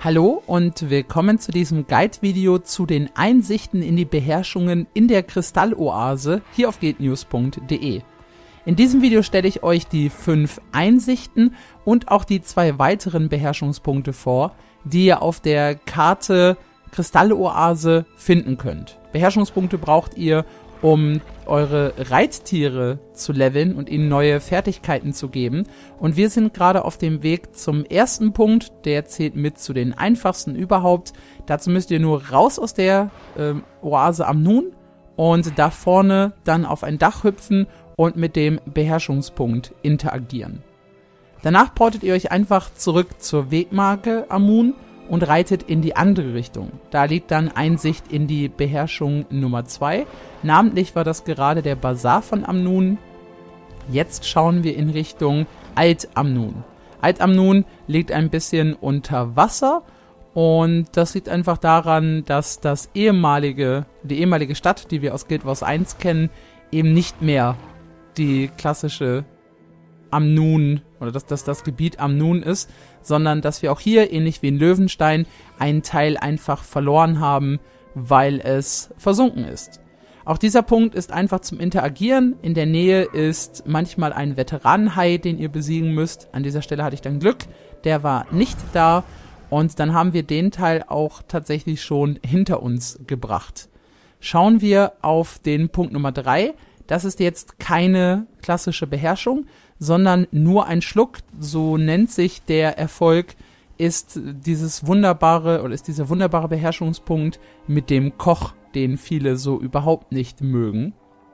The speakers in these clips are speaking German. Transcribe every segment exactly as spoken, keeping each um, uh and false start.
Hallo und willkommen zu diesem Guide-Video zu den Einsichten in die Beherrschungen in der Kristalloase hier auf guildnews punkt de. In diesem Video stelle ich euch die fünf Einsichten und auch die zwei weiteren Beherrschungspunkte vor, die ihr auf der Karte Kristalloase finden könnt. Beherrschungspunkte braucht ihr, um eure Reittiere zu leveln und ihnen neue Fertigkeiten zu geben. Und wir sind gerade auf dem Weg zum ersten Punkt, der zählt mit zu den einfachsten überhaupt. Dazu müsst ihr nur raus aus der äh, Oase Amnun und da vorne dann auf ein Dach hüpfen und mit dem Beherrschungspunkt interagieren. Danach portet ihr euch einfach zurück zur Wegmarke Amun und reitet in die andere Richtung. Da liegt dann Einsicht in die Beherrschung Nummer zwei. Namentlich war das gerade der Bazar von Amnun. Jetzt schauen wir in Richtung Alt-Amnun. Alt-Amnun liegt ein bisschen unter Wasser und das liegt einfach daran, dass das ehemalige, die ehemalige Stadt, die wir aus Guild Wars eins kennen, eben nicht mehr die klassische Amnun oder dass das das Gebiet Amnun ist, sondern dass wir auch hier, ähnlich wie in Löwenstein, einen Teil einfach verloren haben, weil es versunken ist. Auch dieser Punkt ist einfach zum Interagieren. In der Nähe ist manchmal ein Veteranenhai, den ihr besiegen müsst. An dieser Stelle hatte ich dann Glück, der war nicht da und dann haben wir den Teil auch tatsächlich schon hinter uns gebracht. Schauen wir auf den Punkt Nummer drei. Das ist jetzt keine klassische Beherrschung, sondern nur ein Schluck, so nennt sich der Erfolg, ist dieses wunderbare oder ist dieser wunderbare Beherrschungspunkt mit dem Koch, den viele so überhaupt nicht mögen.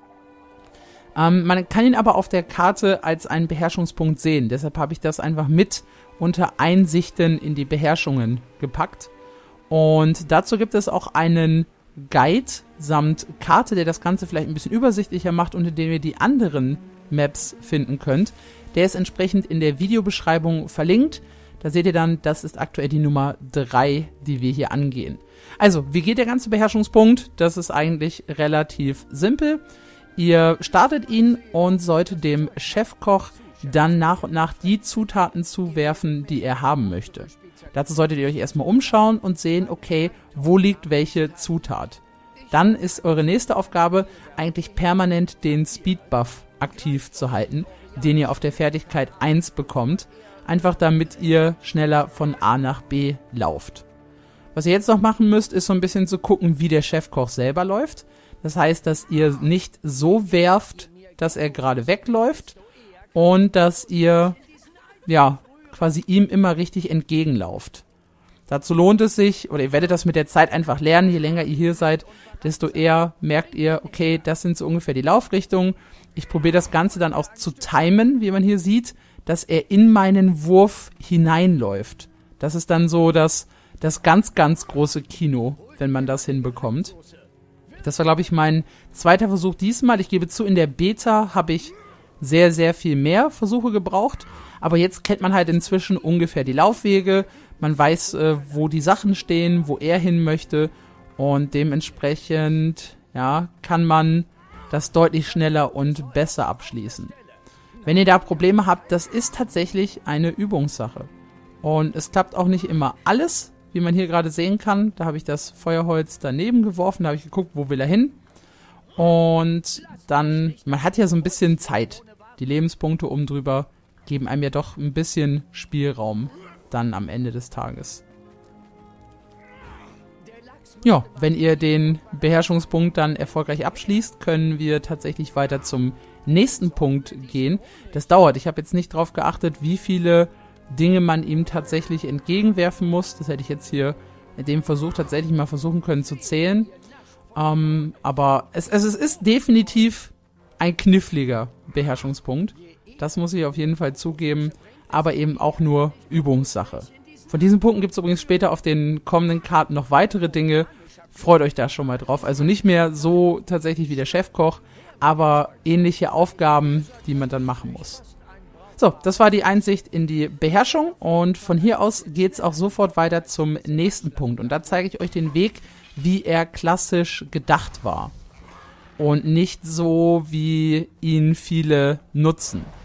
Ähm, man kann ihn aber auf der Karte als einen Beherrschungspunkt sehen, deshalb habe ich das einfach mit unter Einsichten in die Beherrschungen gepackt. Und dazu gibt es auch einen Guide samt Karte, der das Ganze vielleicht ein bisschen übersichtlicher macht und in dem ihr die anderen Maps finden könnt. Der ist entsprechend in der Videobeschreibung verlinkt. Da seht ihr dann, das ist aktuell die Nummer drei, die wir hier angehen. Also, wie geht der ganze Beherrschungspunkt? Das ist eigentlich relativ simpel. Ihr startet ihn und solltet dem Chefkoch dann nach und nach die Zutaten zuwerfen, die er haben möchte. Dazu solltet ihr euch erstmal umschauen und sehen, okay, wo liegt welche Zutat. Dann ist eure nächste Aufgabe, eigentlich permanent den Speedbuff aktiv zu halten, den ihr auf der Fertigkeit eins bekommt, einfach damit ihr schneller von A nach B lauft. Was ihr jetzt noch machen müsst, ist so ein bisschen zu gucken, wie der Chefkoch selber läuft. Das heißt, dass ihr nicht so werft, dass er gerade wegläuft und dass ihr, ja, quasi ihm immer richtig entgegenlauft. Dazu lohnt es sich, oder ihr werdet das mit der Zeit einfach lernen, je länger ihr hier seid, desto eher merkt ihr, okay, das sind so ungefähr die Laufrichtungen. Ich probiere das Ganze dann auch zu timen, wie man hier sieht, dass er in meinen Wurf hineinläuft. Das ist dann so das, das ganz, ganz große Kino, wenn man das hinbekommt. Das war, glaube ich, mein zweiter Versuch diesmal. Ich gebe zu, in der Beta habe ich sehr, sehr viel mehr Versuche gebraucht. Aber jetzt kennt man halt inzwischen ungefähr die Laufwege. Man weiß, äh, wo die Sachen stehen, wo er hin möchte. Und dementsprechend, ja, kann man das deutlich schneller und besser abschließen. Wenn ihr da Probleme habt, das ist tatsächlich eine Übungssache. Und es klappt auch nicht immer alles, wie man hier gerade sehen kann. Da habe ich das Feuerholz daneben geworfen, da habe ich geguckt, wo will er hin. Und dann, man hat ja so ein bisschen Zeit. Die Lebenspunkte oben drüber geben einem ja doch ein bisschen Spielraum dann am Ende des Tages. Ja, wenn ihr den Beherrschungspunkt dann erfolgreich abschließt, können wir tatsächlich weiter zum nächsten Punkt gehen. Das dauert. Ich habe jetzt nicht darauf geachtet, wie viele Dinge man ihm tatsächlich entgegenwerfen muss. Das hätte ich jetzt hier mit dem Versuch tatsächlich mal versuchen können zu zählen. Ähm, aber es, es, es ist definitiv ein kniffliger Beherrschungspunkt. Das muss ich auf jeden Fall zugeben, aber eben auch nur Übungssache. Von diesen Punkten gibt es übrigens später auf den kommenden Karten noch weitere Dinge. Freut euch da schon mal drauf. Also nicht mehr so tatsächlich wie der Chefkoch, aber ähnliche Aufgaben, die man dann machen muss. So, das war die Einsicht in die Beherrschung und von hier aus geht es auch sofort weiter zum nächsten Punkt. Und da zeige ich euch den Weg, wie er klassisch gedacht war. Und nicht so, wie ihn viele nutzen.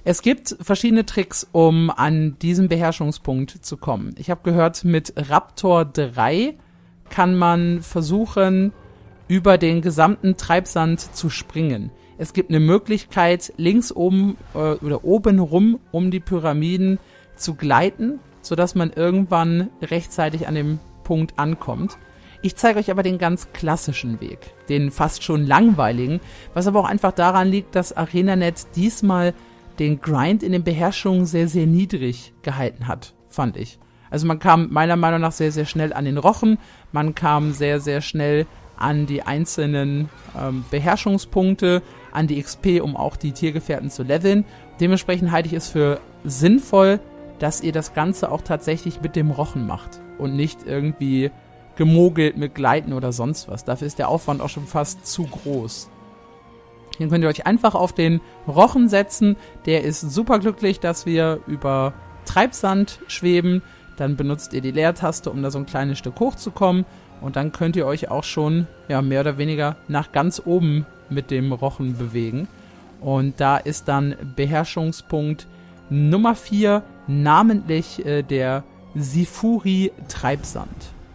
Es gibt verschiedene Tricks, um an diesen Beherrschungspunkt zu kommen. Ich habe gehört, mit Raptor drei kann man versuchen, über den gesamten Treibsand zu springen. Es gibt eine Möglichkeit, links oben äh, oder oben rum um die Pyramiden zu gleiten, sodass man irgendwann rechtzeitig an dem Punkt ankommt. Ich zeige euch aber den ganz klassischen Weg, den fast schon langweiligen, was aber auch einfach daran liegt, dass ArenaNet diesmal den Grind in den Beherrschungen sehr, sehr niedrig gehalten hat, fand ich. Also man kam meiner Meinung nach sehr, sehr schnell an den Rochen, man kam sehr, sehr schnell an die einzelnen ähm, Beherrschungspunkte, an die X P, um auch die Tiergefährten zu leveln. Dementsprechend halte ich es für sinnvoll, dass ihr das Ganze auch tatsächlich mit dem Rochen macht und nicht irgendwie gemogelt mit Gleiten oder sonst was. Dafür ist der Aufwand auch schon fast zu groß. Hier könnt ihr euch einfach auf den Rochen setzen. Der ist super glücklich, dass wir über Treibsand schweben. Dann benutzt ihr die Leertaste, um da so ein kleines Stück hochzukommen. Und dann könnt ihr euch auch schon ja, mehr oder weniger nach ganz oben mit dem Rochen bewegen. Und da ist dann Beherrschungspunkt Nummer vier, namentlich äh, der Sifuri Treibsand.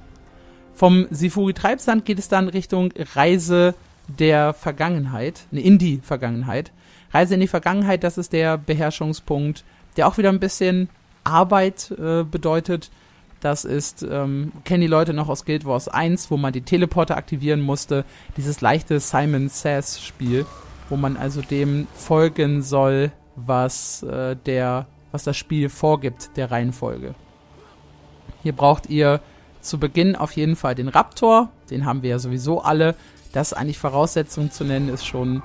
Vom Sifuri Treibsand geht es dann Richtung Reise der Vergangenheit, ne, in die Vergangenheit. Reise in die Vergangenheit, das ist der Beherrschungspunkt, der auch wieder ein bisschen Arbeit äh, bedeutet. Das ist, ähm, kennen die Leute noch aus Guild Wars eins, wo man die Teleporter aktivieren musste. Dieses leichte Simon Says Spiel, wo man also dem folgen soll, was äh, der, was das Spiel vorgibt, der Reihenfolge. Hier braucht ihr zu Beginn auf jeden Fall den Raptor, den haben wir ja sowieso alle. Das eigentlich Voraussetzung zu nennen, ist schon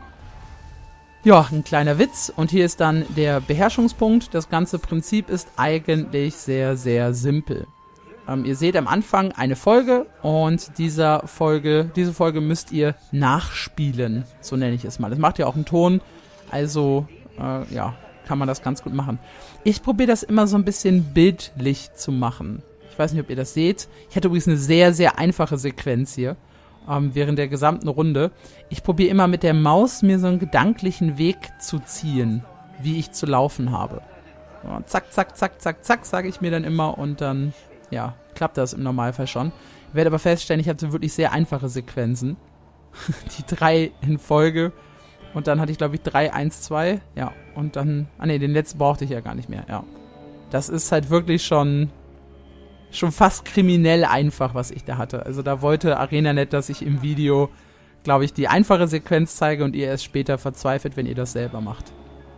ja, ein kleiner Witz. Und hier ist dann der Beherrschungspunkt. Das ganze Prinzip ist eigentlich sehr, sehr simpel. Ähm, ihr seht am Anfang eine Folge und dieser Folge, diese Folge müsst ihr nachspielen, so nenne ich es mal. Es macht ja auch einen Ton, also äh, ja, kann man das ganz gut machen. Ich probiere das immer so ein bisschen bildlich zu machen. Ich weiß nicht, ob ihr das seht. Ich hatte übrigens eine sehr, sehr einfache Sequenz hier. Während der gesamten Runde. Ich probiere immer mit der Maus mir so einen gedanklichen Weg zu ziehen, wie ich zu laufen habe. So, zack, zack, zack, zack, zack, sage ich mir dann immer und dann, ja, klappt das im Normalfall schon. Ich werde aber feststellen, ich hatte wirklich sehr einfache Sequenzen. Die drei in Folge und dann hatte ich, glaube ich, drei, eins, zwei, ja, und dann, ah ne, den letzten brauchte ich ja gar nicht mehr, ja. Das ist halt wirklich schon... schon fast kriminell einfach, was ich da hatte. Also da wollte ArenaNet, dass ich im Video, glaube ich, die einfache Sequenz zeige und ihr erst später verzweifelt, wenn ihr das selber macht.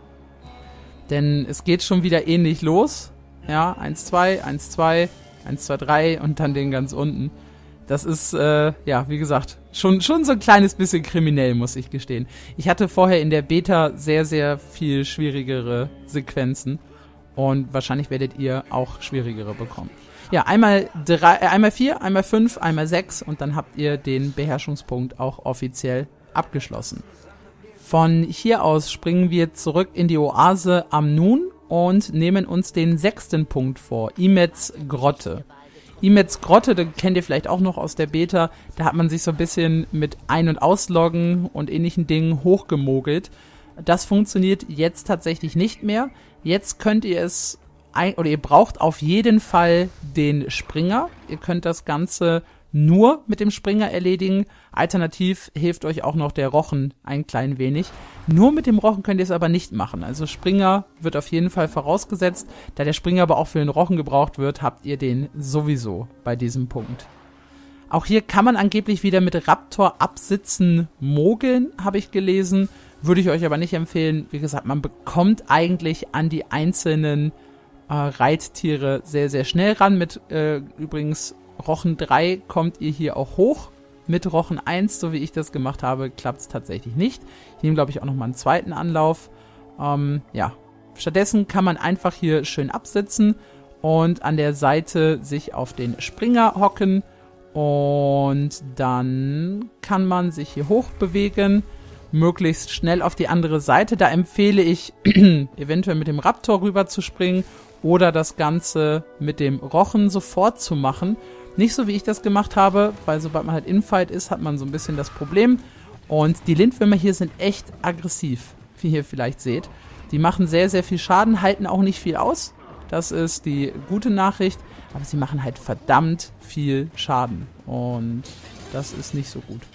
Denn es geht schon wieder ähnlich los. Ja, eins, zwei, eins, zwei, eins, zwei, drei und dann den ganz unten. Das ist, äh, ja, wie gesagt, schon, schon so ein kleines bisschen kriminell, muss ich gestehen. Ich hatte vorher in der Beta sehr, sehr viel schwierigere Sequenzen und wahrscheinlich werdet ihr auch schwierigere bekommen. Ja, einmal drei, äh, einmal vier, einmal fünf, einmal sechs und dann habt ihr den Beherrschungspunkt auch offiziell abgeschlossen. Von hier aus springen wir zurück in die Oase Amnun und nehmen uns den sechsten Punkt vor, Imets Grotte. Imets Grotte, den kennt ihr vielleicht auch noch aus der Beta, da hat man sich so ein bisschen mit Ein- und Ausloggen und ähnlichen Dingen hochgemogelt. Das funktioniert jetzt tatsächlich nicht mehr. Jetzt könnt ihr es Ein, oder ihr braucht auf jeden Fall den Springer. Ihr könnt das Ganze nur mit dem Springer erledigen. Alternativ hilft euch auch noch der Rochen ein klein wenig. Nur mit dem Rochen könnt ihr es aber nicht machen. Also Springer wird auf jeden Fall vorausgesetzt. Da der Springer aber auch für den Rochen gebraucht wird, habt ihr den sowieso bei diesem Punkt. Auch hier kann man angeblich wieder mit Raptor absitzen mogeln, habe ich gelesen. Würde ich euch aber nicht empfehlen. Wie gesagt, man bekommt eigentlich an die einzelnen Äh, Reittiere sehr, sehr schnell ran. Mit äh, übrigens Rochen drei kommt ihr hier auch hoch. Mit Rochen eins, so wie ich das gemacht habe, klappt es tatsächlich nicht. Ich nehme, glaube ich, auch nochmal einen zweiten Anlauf. Ähm, ja, stattdessen kann man einfach hier schön absitzen und an der Seite sich auf den Springer hocken. Und dann kann man sich hier hoch bewegen, möglichst schnell auf die andere Seite. Da empfehle ich, eventuell mit dem Raptor rüber zu springen oder das Ganze mit dem Rochen sofort zu machen. Nicht so, wie ich das gemacht habe, weil sobald man halt Infight ist, hat man so ein bisschen das Problem. Und die Lindwürmer hier sind echt aggressiv, wie ihr vielleicht seht. Die machen sehr, sehr viel Schaden, halten auch nicht viel aus. Das ist die gute Nachricht. Aber sie machen halt verdammt viel Schaden. Und das ist nicht so gut.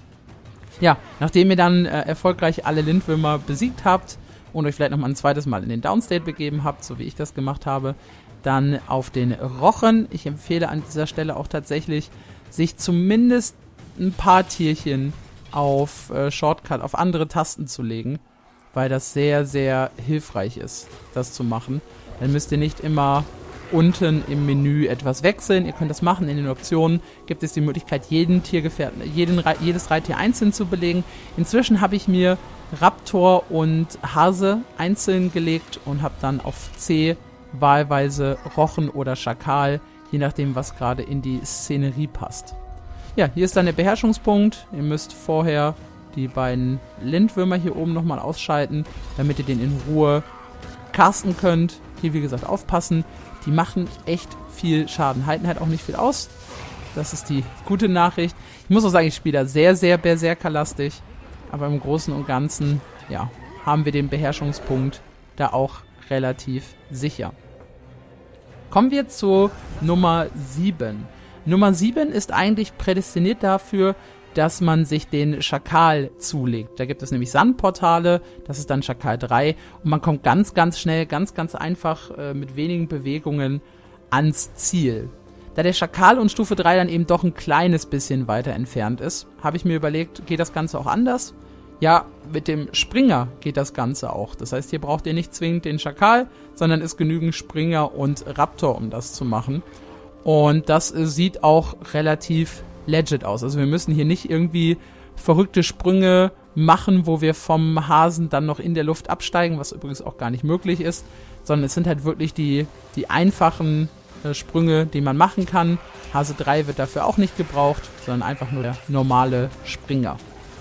Ja, nachdem ihr dann äh, erfolgreich alle Lindwürmer besiegt habt und euch vielleicht nochmal ein zweites Mal in den Downstate begeben habt, so wie ich das gemacht habe, dann auf den Rochen. Ich empfehle an dieser Stelle auch tatsächlich, sich zumindest ein paar Tierchen auf äh, Shortcut, auf andere Tasten zu legen, weil das sehr, sehr hilfreich ist, das zu machen. Dann müsst ihr nicht immer unten im Menü etwas wechseln. Ihr könnt das machen. In den Optionen gibt es die Möglichkeit, jeden Tiergefährten, jeden, jedes Reittier einzeln zu belegen. Inzwischen habe ich mir Raptor und Hase einzeln gelegt und habe dann auf C wahlweise Rochen oder Schakal, je nachdem, was gerade in die Szenerie passt. Ja, hier ist dann der Beherrschungspunkt. Ihr müsst vorher die beiden Lindwürmer hier oben nochmal ausschalten, damit ihr den in Ruhe casten könnt. Hier, wie gesagt, aufpassen. Die machen echt viel Schaden, halten halt auch nicht viel aus. Das ist die gute Nachricht. Ich muss auch sagen, ich spiele da sehr, sehr berserkerlastig. Aber im Großen und Ganzen, ja, haben wir den Beherrschungspunkt da auch relativ sicher. Kommen wir zu Nummer sieben. Nummer sieben ist eigentlich prädestiniert dafür, dass man sich den Schakal zulegt. Da gibt es nämlich Sandportale, das ist dann Schakal drei und man kommt ganz, ganz schnell, ganz, ganz einfach äh, mit wenigen Bewegungen ans Ziel. Da der Schakal und Stufe drei dann eben doch ein kleines bisschen weiter entfernt ist, habe ich mir überlegt, geht das Ganze auch anders? Ja, mit dem Springer geht das Ganze auch. Das heißt, hier braucht ihr nicht zwingend den Schakal, sondern ist genügend Springer und Raptor, um das zu machen. Und das äh, sieht auch relativ legit aus. Also wir müssen hier nicht irgendwie verrückte Sprünge machen, wo wir vom Hasen dann noch in der Luft absteigen, was übrigens auch gar nicht möglich ist, sondern es sind halt wirklich die, die einfachen äh, Sprünge, die man machen kann. Hase drei wird dafür auch nicht gebraucht, sondern einfach nur der normale Springer.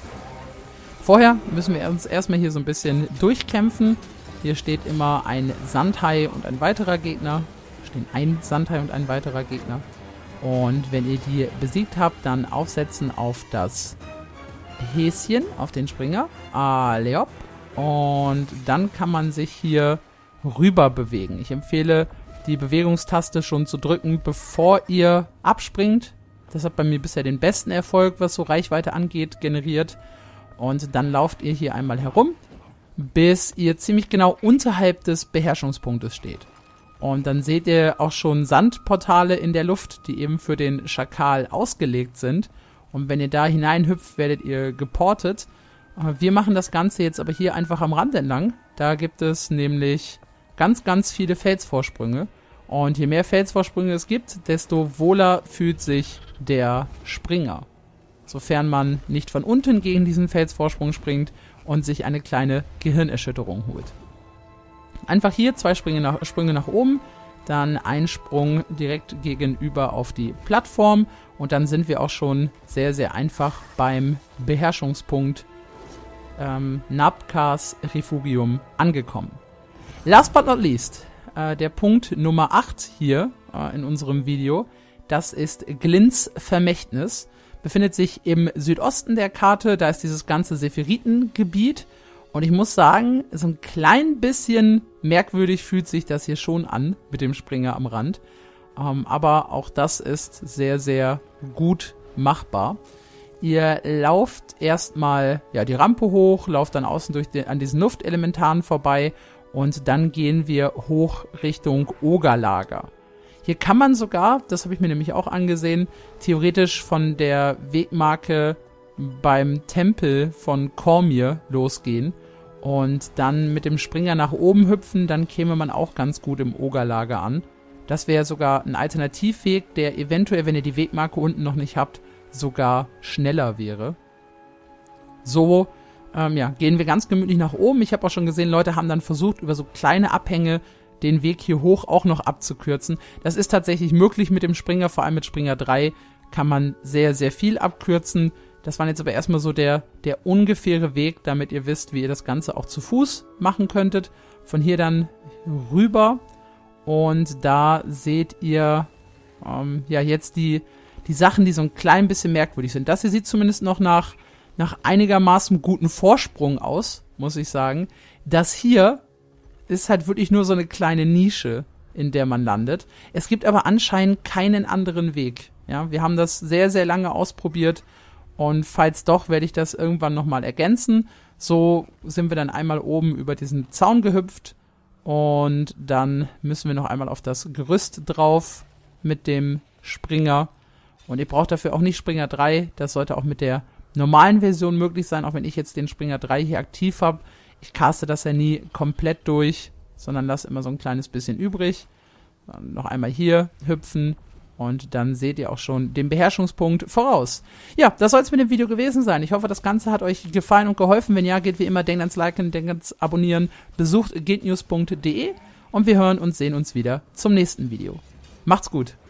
Vorher müssen wir uns erstmal hier so ein bisschen durchkämpfen. Hier steht immer ein Sandhai und ein weiterer Gegner. Stehen ein Sandhai und ein weiterer Gegner. Und wenn ihr die besiegt habt, dann aufsetzen auf das Häschen, auf den Springer. Aleop. Und dann kann man sich hier rüber bewegen. Ich empfehle, die Bewegungstaste schon zu drücken, bevor ihr abspringt. Das hat bei mir bisher den besten Erfolg, was so Reichweite angeht, generiert. Und dann lauft ihr hier einmal herum, bis ihr ziemlich genau unterhalb des Beherrschungspunktes steht. Und dann seht ihr auch schon Sandportale in der Luft, die eben für den Schakal ausgelegt sind. Und wenn ihr da hineinhüpft, werdet ihr geportet. Wir machen das Ganze jetzt aber hier einfach am Rand entlang. Da gibt es nämlich ganz, ganz viele Felsvorsprünge. Und je mehr Felsvorsprünge es gibt, desto wohler fühlt sich der Springer. Sofern man nicht von unten gegen diesen Felsvorsprung springt und sich eine kleine Gehirnerschütterung holt. Einfach hier zwei Sprünge nach, Sprünge nach oben, dann ein Sprung direkt gegenüber auf die Plattform und dann sind wir auch schon sehr, sehr einfach beim Beherrschungspunkt ähm, Nabkas Refugium angekommen. Last but not least, äh, der Punkt Nummer acht hier äh, in unserem Video, das ist Glints Vermächtnis. Befindet sich im Südosten der Karte, da ist dieses ganze Sephirotengebiet. Und ich muss sagen, so ein klein bisschen merkwürdig fühlt sich das hier schon an mit dem Springer am Rand. Ähm, aber auch das ist sehr, sehr gut machbar. Ihr lauft erstmal ja, die Rampe hoch, lauft dann außen durch den, an diesen Luftelementaren vorbei und dann gehen wir hoch Richtung Ogerlager. Hier kann man sogar, das habe ich mir nämlich auch angesehen, theoretisch von der Wegmarke beim Tempel von Cormyr losgehen und dann mit dem Springer nach oben hüpfen, dann käme man auch ganz gut im Ogerlager an. Das wäre sogar ein Alternativweg, der eventuell, wenn ihr die Wegmarke unten noch nicht habt, sogar schneller wäre. So ähm, ja, gehen wir ganz gemütlich nach oben. Ich habe auch schon gesehen, Leute haben dann versucht, über so kleine Abhänge den Weg hier hoch auch noch abzukürzen. Das ist tatsächlich möglich mit dem Springer, vor allem mit Springer drei kann man sehr, sehr viel abkürzen. Das war jetzt aber erstmal so der, der ungefähre Weg, damit ihr wisst, wie ihr das Ganze auch zu Fuß machen könntet. Von hier dann rüber und da seht ihr ähm, ja jetzt die, die Sachen, die so ein klein bisschen merkwürdig sind. Das hier sieht zumindest noch nach, nach einigermaßen guten Vorsprung aus, muss ich sagen. Das hier ist halt wirklich nur so eine kleine Nische, in der man landet. Es gibt aber anscheinend keinen anderen Weg. Ja, wir haben das sehr, sehr lange ausprobiert und falls doch, werde ich das irgendwann nochmal ergänzen. So sind wir dann einmal oben über diesen Zaun gehüpft und dann müssen wir noch einmal auf das Gerüst drauf mit dem Springer. Und ihr braucht dafür auch nicht Springer drei, das sollte auch mit der normalen Version möglich sein, auch wenn ich jetzt den Springer drei hier aktiv habe. Ich caste das ja nie komplett durch, sondern lasse immer so ein kleines bisschen übrig. Dann noch einmal hier hüpfen und dann seht ihr auch schon den Beherrschungspunkt voraus. Ja, das soll es mit dem Video gewesen sein. Ich hoffe, das Ganze hat euch gefallen und geholfen. Wenn ja, geht wie immer, denkt ans Liken, denkt ans Abonnieren, besucht guildnews punkt de und wir hören und sehen uns wieder zum nächsten Video. Macht's gut!